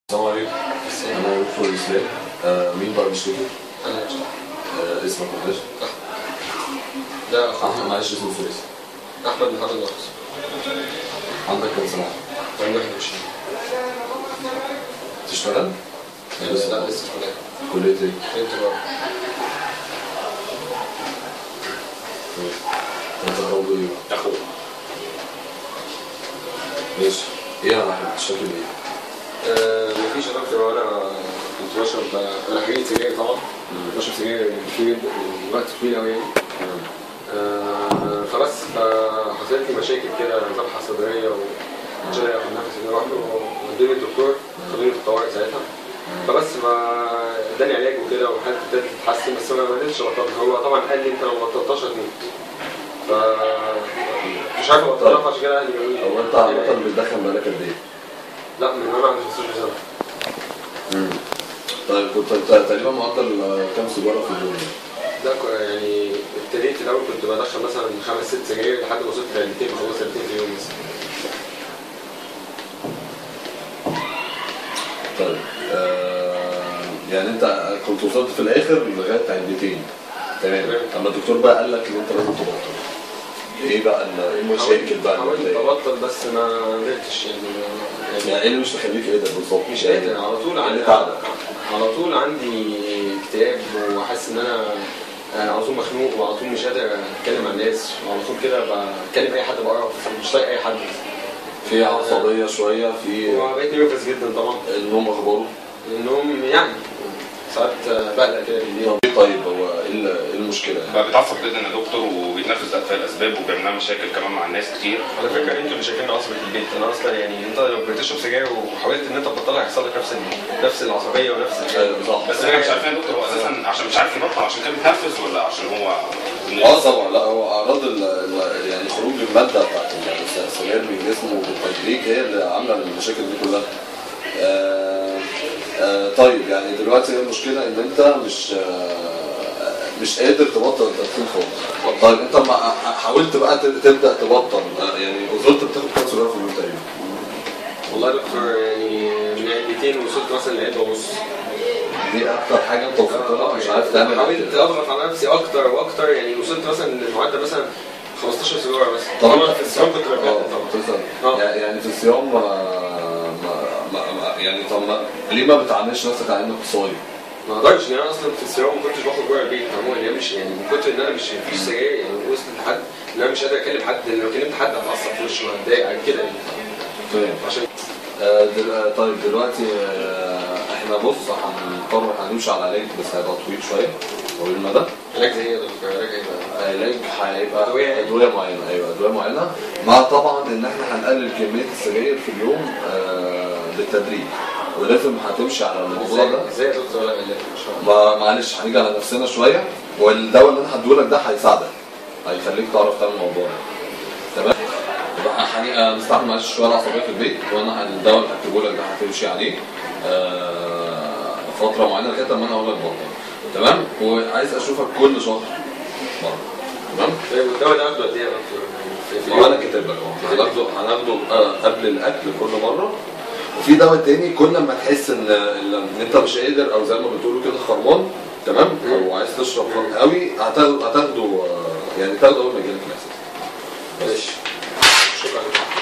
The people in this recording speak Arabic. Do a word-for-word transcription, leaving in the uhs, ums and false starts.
السلام عليكم. انا دكتور اسلام. آه مين بقى بيشتكي؟ انا بشتغل. آه اسمك معلش؟ ده احمد. معلش اسمه الثلاثي. احمد محمد ناقص. عندك كام سنه؟ عندي واحد وعشرين. تشتغل؟ بس لا لسه في كليه. كليه ايه؟ انت بقى؟ انت برضه ايه؟ اخوه. ماشي. ايه يا احمد بتشتكي من ايه؟ آه مفيش يا دكتور، وانا كنت بشرب، انا حقيقي سجاير طبعا. بشرب سجاير كتير جدا من وقت طويل قوي يعني. آه فبس فحصلت لي مشاكل كده، ذبحه صدريه ومش قادر اخد نفسي لوحده، ودوني الدكتور خدوني في الطوارئ ساعتها. فبس ما اداني علاج وكده وحالتي ابتدت تتحسن، بس ما قدرتش ابطلها. هو طبعا قال لي انت لو ما بطلتهاش هتموت. ف مش عارف ابطلها، فعشان كده اهلي قالوا لي. هو انت عامه بتدخن بقالك قد ايه؟ لا، من وانا عندي خمستاشر سنه. امم طيب كنت تقريبا معدل كام سيجاره في اليوم؟ ده يعني ابتديت الاول كنت بدخن مثلا خمس ست سجاير لحد ما وصلت لعلبتين، بخلص علبتين في اليوم مثلا. طيب آه يعني انت كنت وصلت في الاخر لغايه علبتين. تمام. اما الدكتور بقى قال لك ان انت لازم تبطل. ايه بقى المشاكل بقى؟ حاولت ابطل بس ما قدرتش يعني. يعني ايه اللي مش مخليك قادر بالظبط؟ مش قادر، على طول عندي على طول عندي اكتئاب، وحاسس ان انا على طول مخنوق، وعلى طول مش قادر اتكلم مع الناس، وعلى طول كده بكلم اي حد بقرف، مش طايق اي حد. في عصبيه شويه، في وبقيت نيرفس جدا طبعا. النوم اخباره؟ النوم يعني ساعات بقلق كده بالليل. طيب هو ايه المشكله؟ بقى بيتعصب جدا يا دكتور، وبيتنفس اتفه الاسباب، وبيعمل لنا مشاكل كمان مع الناس كتير. على فكره انتوا اللي شايفين عصبيه البيت، انا اصلا يعني انت لو بتشرب سجاير وحاولت ان انت تبطلها هيحصل لك نفس نفس العصبيه ونفس بالظبط. بس احنا مش عارفين يا دكتور، هو اساسا عشان مش عارف يبطل عشان كده بيتنفس، ولا عشان هو اه طبعا. لا، هو اعراض يعني خروج الماده بتاعت السجاير من جسمه بالتدريج هي اللي عامله المشاكل دي كلها. آه آه طيب يعني دلوقتي هي المشكله ان انت مش آه مش قادر تبطل التدخين خالص. طيب انت ما حاولت بقى تبدا تبطل، يعني وصلت بتاخد كام سيجاره في اليوم تقريبا؟ والله يا دكتور يعني من علبتين وصلت مثلا لعلبه ونص. دي اكتر حاجه انت وصلت لها مش عارف تعمل. حاولت اضغط على نفسي اكتر واكتر، يعني وصلت مثلا لمعدل مثلا خمستاشر سيجاره بس. طبعا في الصيام كنت ببقى طبعا. يعني في الصيام ما ما ما يعني طب ما ليه ما بتعنيش نفسك على انك صايم؟ ما اقدرش، يعني انا اصلا في الصيام ما كنتش باخد جوه البيت عموما، يعني مش يعني من كتر ان انا مش مفيش سجاير، يعني وصلت لحد ان انا مش قادر اكلم حد، لو كلمت حد هتعصب في وشه وهتضايق كده يعني. فاهم. عشان آه دل... طيب دلوقتي آه احنا بص هنضطر هنمشي على علاج بس هيبقى طويل شويه، طويل المدى. علاج زي ايه يا دكتور؟ علاج هيبقى علاج هيبقى ادويه ادويه معينه. ايوه ادويه معينه، مع طبعا ان احنا هنقلل كميه السجاير في اليوم آه بالتدريج، ولازم هتمشي على الموضوع ده. ازاي يا دكتور؟ ولا ما معلش هنيجي على نفسنا شويه، والدواء اللي انا هديهولك ده هيساعدك، هيخليك تعرف تعمل الموضوع ده. تمام؟ يبقى هنستعمل معلش شويه العصبيه في البيت، وانا الدواء اللي هكتبهولك ده هتمشي عليه آه فتره معينه لغايه ما انا اقول لك بطل. تمام؟ وعايز اشوفك كل شهر مره. تمام؟ والدواء ده هاخده قد ايه يا دكتور؟ هو انا كاتب لك اهو، هناخده هناخده قبل الاكل كل مره. وفي دواء تاني كل ما تحس ان ان انت مش قادر، او زي ما بتقولوا كده خرمان، تمام؟ او عايز تشرب قوي، هتاخده يعني تاخده اول ما يجيلك الاحساس. ماشي. شكرا.